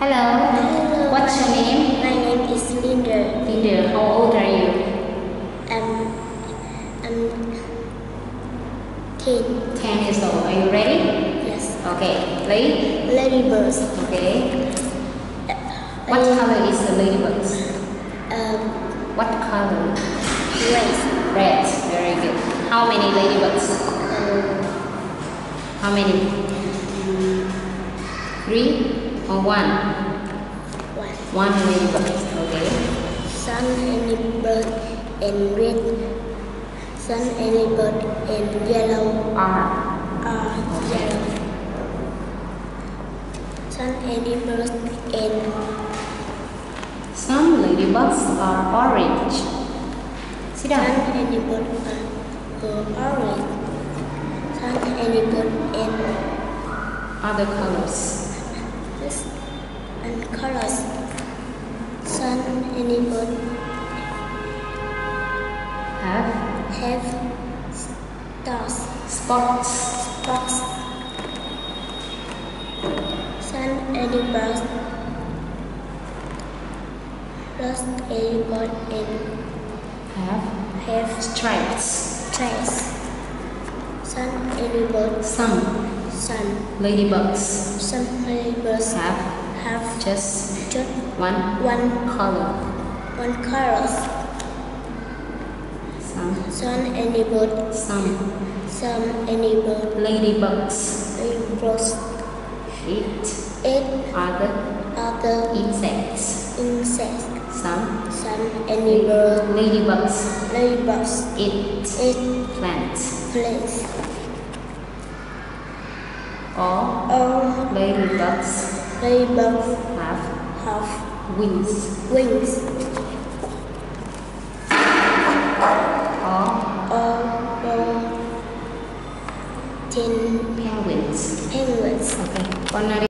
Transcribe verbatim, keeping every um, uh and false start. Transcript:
Hello. Hello. What's your name? My name is Linda. Linda, how old are you? I'm I'm ten. ten years old. Are you ready? Yes. Okay. Lady? Ladybirds. Okay. What Um, color is the ladybird? Um, What color? red. Red. Very good. How many ladybirds? Um, How many? Three or one? one. One ladybird. Okay. Sun, any bird, and red. Sun, any bird, and yellow. R. Are yellow. Sun, any bird, and Some ladybugs are orange. Sit sun, down. any bird, are uh, orange. Sun, any bird, and Other colors. this and colors. Sun, any bird, Have have stars. spots. Spots. Sun, any bird, lost any bird, and Have have stripes. stripes. Sun, any bird, Some sun. ladybugs Some birds have have just just one one color. one color. Some Sun, any bird, some some any bird, ladybugs birds, eat eight other other insects. insects. Some Some any bird, ladybugs ladybugs, eat eight plants. plants. All All ladybugs ladybugs have have wings. wings. All All all ten penguins. penguins. Okay. Con